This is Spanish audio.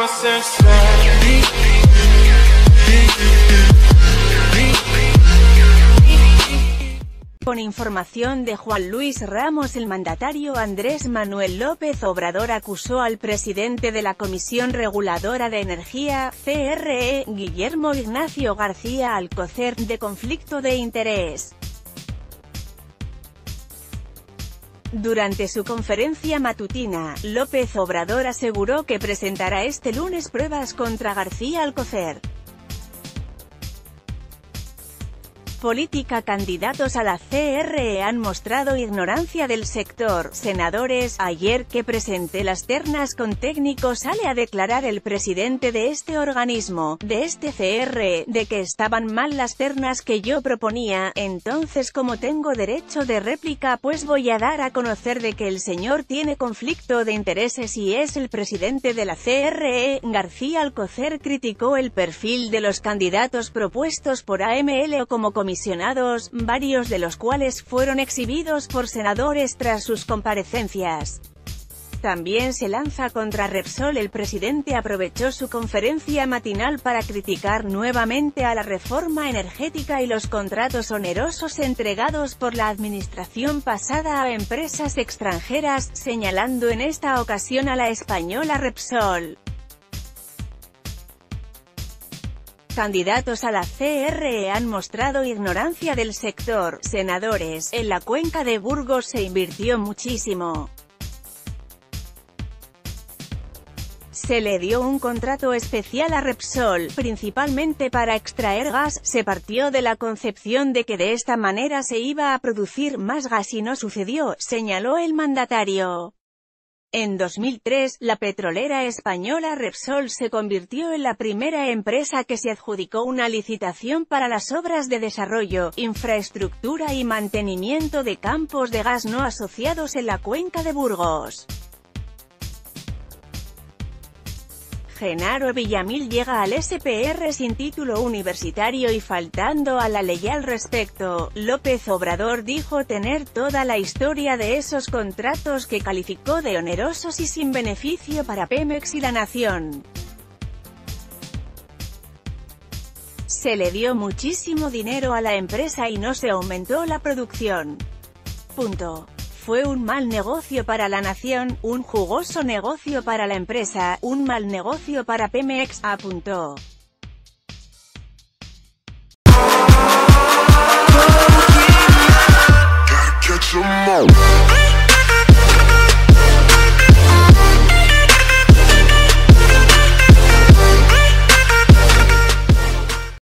Con información de Juan Luis Ramos, el mandatario Andrés Manuel López Obrador acusó al presidente de la Comisión Reguladora de Energía, CRE, Guillermo Ignacio García Alcocer, de conflicto de interés. Durante su conferencia matutina, López Obrador aseguró que presentará este lunes pruebas contra García Alcocer. Política. Candidatos a la CRE han mostrado ignorancia del sector. Senadores. Ayer que presenté las ternas con técnicos sale a declarar el presidente de este organismo, de este CRE, de que estaban mal las ternas que yo proponía. Entonces, como tengo derecho de réplica, pues voy a dar a conocer de que el señor tiene conflicto de intereses y es el presidente de la CRE. García Alcocer criticó el perfil de los candidatos propuestos por AMLO como comisionados, varios de los cuales fueron exhibidos por senadores tras sus comparecencias. También se lanza contra Repsol. El presidente aprovechó su conferencia matinal para criticar nuevamente a la reforma energética y los contratos onerosos entregados por la administración pasada a empresas extranjeras, señalando en esta ocasión a la española Repsol. Candidatos a la CRE han mostrado ignorancia del sector. Senadores. En la cuenca de Burgos se invirtió muchísimo. Se le dio un contrato especial a Repsol, principalmente para extraer gas. Se partió de la concepción de que de esta manera se iba a producir más gas y no sucedió, señaló el mandatario. En 2003, la petrolera española Repsol se convirtió en la primera empresa que se adjudicó una licitación para las obras de desarrollo, infraestructura y mantenimiento de campos de gas no asociados en la cuenca de Burgos. Genaro Villamil llega al SPR sin título universitario y faltando a la ley al respecto. López Obrador dijo tener toda la historia de esos contratos que calificó de onerosos y sin beneficio para Pemex y la nación. Se le dio muchísimo dinero a la empresa y no se aumentó la producción. Fue un mal negocio para la nación, un jugoso negocio para la empresa, un mal negocio para Pemex, apuntó.